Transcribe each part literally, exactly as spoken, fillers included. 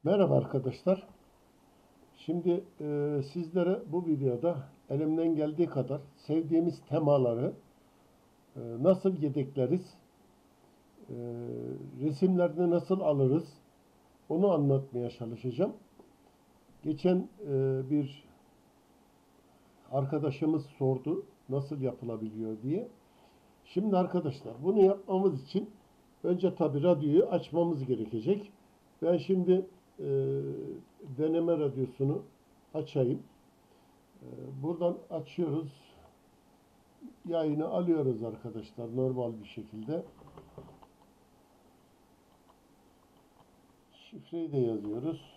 Merhaba arkadaşlar. Şimdi e, sizlere bu videoda elimden geldiği kadar sevdiğimiz temaları e, nasıl yedekleriz, e, resimlerini nasıl alırız onu anlatmaya çalışacağım. Geçen e, bir arkadaşımız sordu nasıl yapılabiliyor diye. Şimdi arkadaşlar bunu yapmamız için önce tabi radyoyu açmamız gerekecek. Ben şimdi e, deneme radyosunu açayım. E, buradan açıyoruz. Yayını alıyoruz arkadaşlar normal bir şekilde. Şifreyi de yazıyoruz.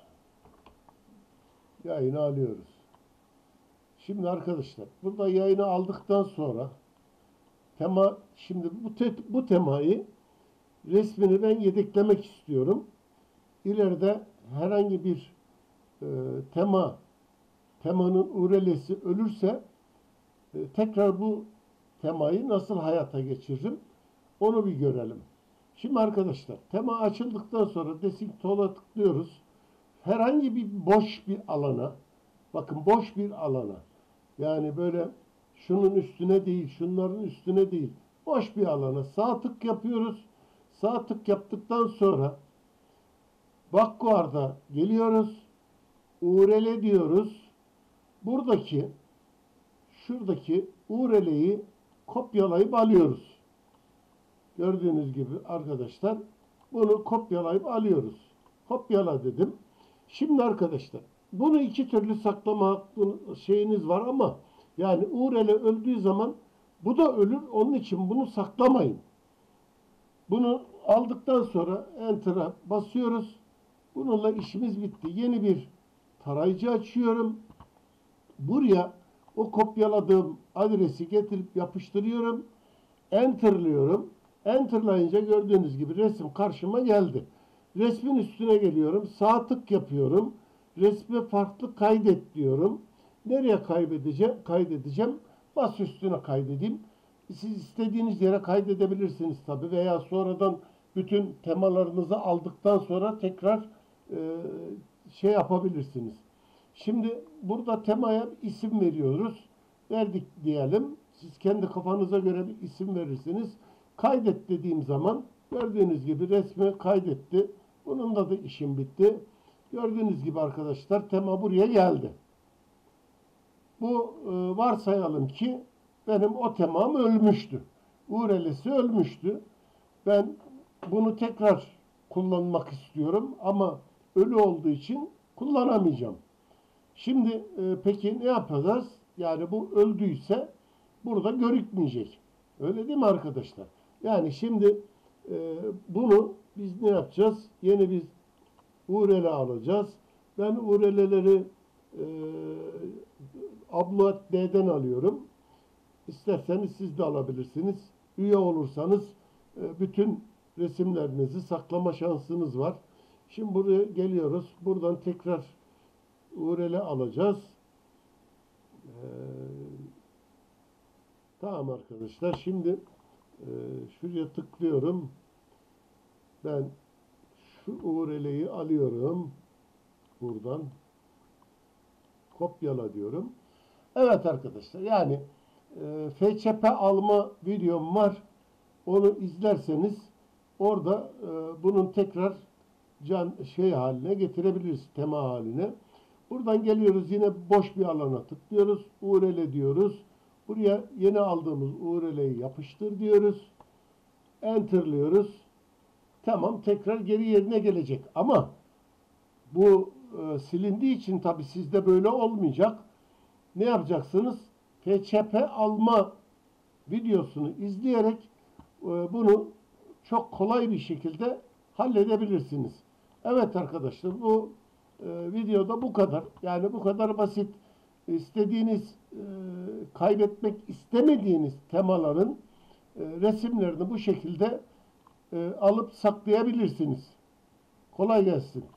Yayını alıyoruz. Şimdi arkadaşlar burada yayını aldıktan sonra tema şimdi bu te, bu temayı resmini ben yedeklemek istiyorum. İleride herhangi bir e, tema temanın urelesi ölürse e, tekrar bu temayı nasıl hayata geçiririm onu bir görelim. Şimdi arkadaşlar tema açıldıktan sonra desik tool'a tıklıyoruz. Herhangi bir boş bir alana, bakın boş bir alana, yani böyle şunun üstüne değil, şunların üstüne değil, boş bir alana sağ tık yapıyoruz. Sağ tık yaptıktan sonra Backward'a geliyoruz. U R L diyoruz. Buradaki şuradaki U R L'yi kopyalayıp alıyoruz. Gördüğünüz gibi arkadaşlar bunu kopyalayıp alıyoruz. Kopyala dedim. Şimdi arkadaşlar bunu iki türlü saklama şeyiniz var ama yani U R L öldüğü zaman bu da ölür. Onun için bunu saklamayın. Bunu aldıktan sonra Enter'a basıyoruz. Bununla işimiz bitti. Yeni bir tarayıcı açıyorum. Buraya o kopyaladığım adresi getirip yapıştırıyorum. Enter'lıyorum. Enter'layınca gördüğünüz gibi resim karşıma geldi. Resmin üstüne geliyorum. Sağ tık yapıyorum. Resme farklı kaydet diyorum. Nereye kaydedeceğim? Kaydedeceğim. Bas üstüne kaydedeyim. Siz istediğiniz yere kaydedebilirsiniz tabi veya sonradan bütün temalarınızı aldıktan sonra tekrar e, şey yapabilirsiniz. Şimdi burada temaya isim veriyoruz. Verdik diyelim. Siz kendi kafanıza göre bir isim verirsiniz. Kaydet dediğim zaman gördüğünüz gibi resmi kaydetti. Bununla da işim bitti. Gördüğünüz gibi arkadaşlar tema buraya geldi. Bu e, varsayalım ki benim o temam ölmüştü. U R L'si ölmüştü. Ben bunu tekrar kullanmak istiyorum ama ölü olduğu için kullanamayacağım. Şimdi e, peki ne yapacağız? Yani bu öldüyse burada görükmeyecek. Öyle değil mi arkadaşlar? Yani şimdi e, bunu biz ne yapacağız? Yeni bir U R L alacağız. Ben U R L'leri e, Upload D'den alıyorum. İsterseniz siz de alabilirsiniz. Üye olursanız e, bütün resimlerinizi saklama şansınız var. Şimdi buraya geliyoruz. Buradan tekrar U R L alacağız. Ee, tamam arkadaşlar. Şimdi e, şuraya tıklıyorum. Ben şu U R L'yi alıyorum. Buradan kopyala diyorum. Evet arkadaşlar. Yani e, F Ç P alma videom var. Onu izlerseniz orada e, bunun tekrar can şey haline getirebiliriz. Tema haline. Buradan geliyoruz yine boş bir alana tıklıyoruz. U R L diyoruz. Buraya yeni aldığımız U R L'yi yapıştır diyoruz. Enter'lıyoruz. Tamam tekrar geri yerine gelecek. Ama bu e, silindiği için tabi sizde böyle olmayacak. Ne yapacaksınız? F Ç P alma videosunu izleyerek e, bunu çok kolay bir şekilde halledebilirsiniz. Evet arkadaşlar bu e, videoda bu kadar. Yani bu kadar basit. İstediğiniz, e, kaybetmek istemediğiniz temaların e, resimlerini bu şekilde e, alıp saklayabilirsiniz. Kolay gelsin.